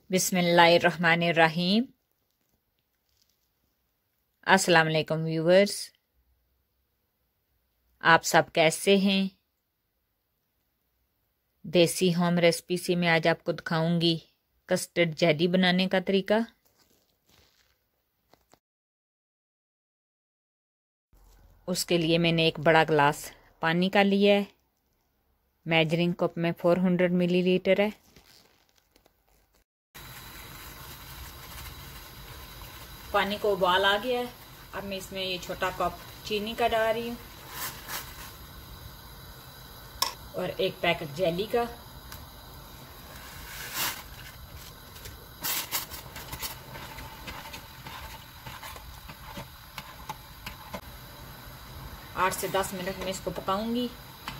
बिस्मिल्लाहिर्रहमानिर्रहीम। अस्सलाम वालेकुम व्यूवर्स, आप सब कैसे हैं। देसी होम रेसिपी से मैं आज आपको दिखाऊंगी कस्टर्ड जेली बनाने का तरीका। उसके लिए मैंने एक बड़ा गिलास पानी का लिया है। मेजरिंग कप में 400 मिलीलीटर है। पानी को उबाल आ गया है। अब मैं इसमें ये छोटा कप चीनी का डाल रही हूँ और एक पैकेट जेली का। आठ से 10 मिनट में इसको पकाऊंगी।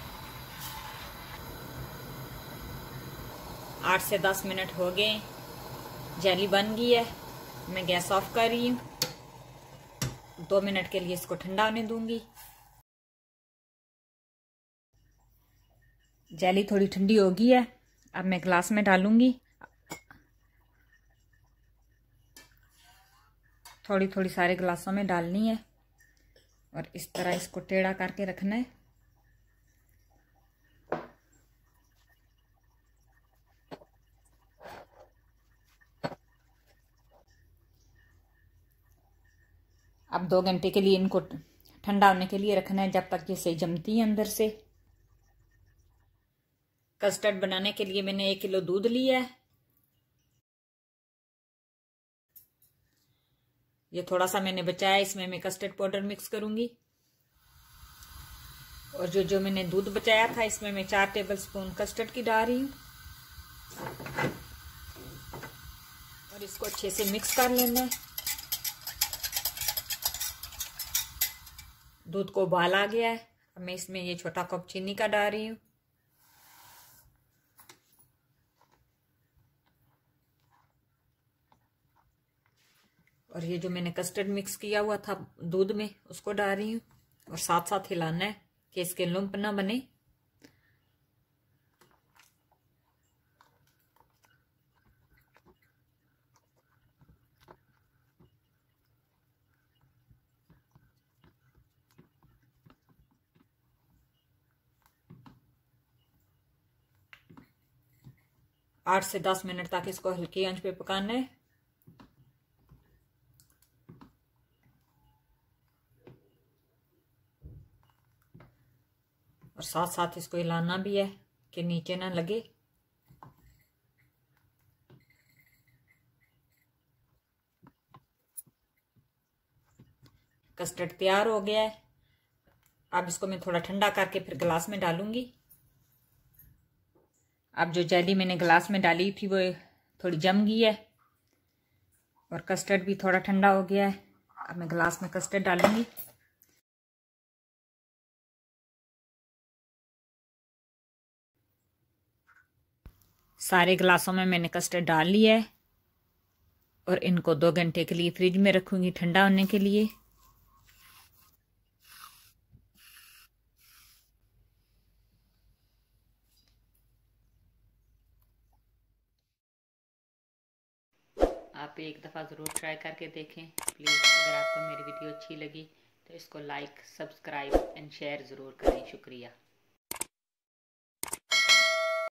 8 से 10 मिनट हो गए, जेली बन गई है। मैं गैस ऑफ कर रही हूँ। 2 मिनट के लिए इसको ठंडा होने दूंगी। जेली थोड़ी ठंडी हो गई है। अब मैं ग्लास में डालूंगी। थोड़ी थोड़ी सारे गिलासों में डालनी है और इस तरह इसको टेढ़ा करके रखना है। अब 2 घंटे के लिए इनको ठंडा होने के लिए रखना है, जब तक ये सही जमती है अंदर से। कस्टर्ड बनाने के लिए मैंने 1 किलो दूध लिया है। ये थोड़ा सा मैंने बचाया, इसमें मैं कस्टर्ड पाउडर मिक्स करूंगी। और जो मैंने दूध बचाया था इसमें मैं 4 टेबलस्पून कस्टर्ड की डाल रही हूँ और इसको अच्छे से मिक्स कर लेना है। दूध को उबाल आ गया है। अब मैं इसमें ये छोटा कप चीनी का डाल रही हूँ। और ये जो मैंने कस्टर्ड मिक्स किया हुआ था दूध में, उसको डाल रही हूँ और साथ साथ हिलाना है कि इसके लुम्प ना बने। आठ से 10 मिनट तक इसको हल्की आंच पे पकाना है। और साथ साथ इसको हिलाना भी है कि नीचे ना लगे। कस्टर्ड तैयार हो गया है। अब इसको मैं थोड़ा ठंडा करके फिर गिलास में डालूंगी। अब जो जेली मैंने गिलास में डाली थी वो थोड़ी जम गई है और कस्टर्ड भी थोड़ा ठंडा हो गया है। अब मैं गिलास में कस्टर्ड डालूंगी। सारे गिलासों में मैंने कस्टर्ड डाल लिया है और इनको 2 घंटे के लिए फ्रिज में रखूंगी ठंडा होने के लिए। आप एक दफ़ा ज़रूर ट्राई करके देखें प्लीज़। अगर आपको मेरी वीडियो अच्छी लगी तो इसको लाइक, सब्सक्राइब एंड शेयर ज़रूर करें। शुक्रिया।